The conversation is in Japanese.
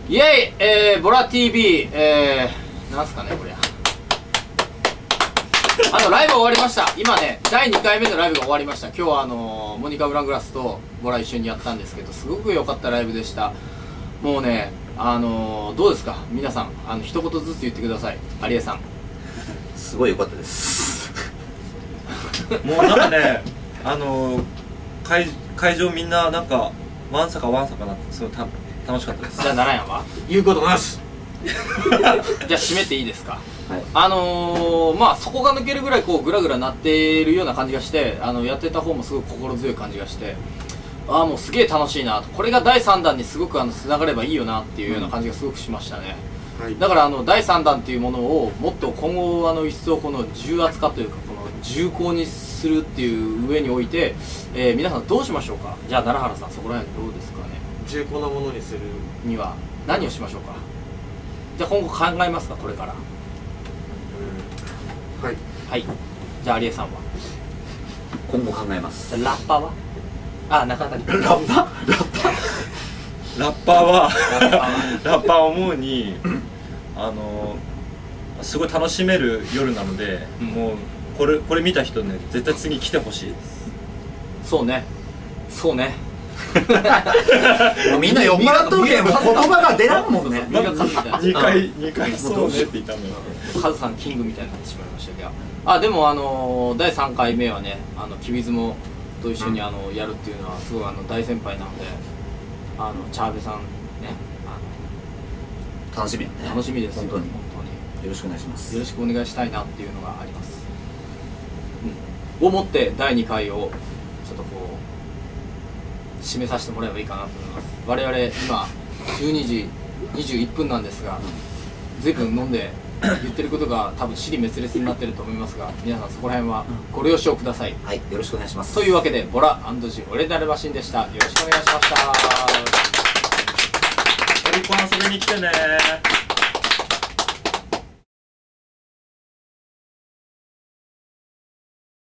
イェイ、ボラ TV、なんすかねこれ。ライブ終わりました。今ね、第2回目のライブが終わりました。今日はモニカ・ブラングラスとボラ一緒にやったんですけど、すごく良かったライブでした。もうね、どうですか皆さん、一言ずつ言ってください。有江さん。 すごい良かったです。 もうなんかね、会場みんななんかわんさかなってすごい楽しかったです。 じゃあ奈良山は言うことなし。 じゃあ締めていいですか。はい、まあ底が抜けるぐらいこうグラグラなっているような感じがして、やってた方もすごく心強い感じがして、もうすげえ楽しいなと、これが第3弾にすごくつながればいいよなっていうような感じがすごくしましたね。はい、だから第3弾っていうものをもっと今後一層この重圧化というかこの重厚にするっていう上において、皆さんどうしましょうか。じゃあ奈良原さん、そこら辺どうですかね。 重厚なものにするには何をしましょうか。じゃあ今後考えますか、これから。 はい、 はい、じゃあ有江さんは今後考えます。 ラッパーは中谷君。 ラッパーは思うにすごい楽しめる夜なので、もうこれ見た人ね、絶対次来てほしいです。 そうね、そうね。 もうみんな酔っ払っとるけん、もう言葉が出らんもんね。 2回そうねって言ったのよ。 カズさんキングみたいになってしまいましたけど、でも第3回目はね、キビズモと一緒にやるっていうのはすごい大先輩なので、チャーベさんね、 楽しみやね。 楽しみですよ。 本当によろしくお願いします。 よろしくお願いしたいなっていうのがあります。をもって第2回をちょっとこう締めさせてもらえばいいかなと思います。我々今12時21分なんですが、随分飲んで言ってることが多分支離滅裂になってると思いますが、皆さんそこら辺はご了承ください。 はい、よろしくお願いします。 というわけでボラ&ジオレンタルマシンでした。よろしくお願いしました。 オリコン遊びに来てね。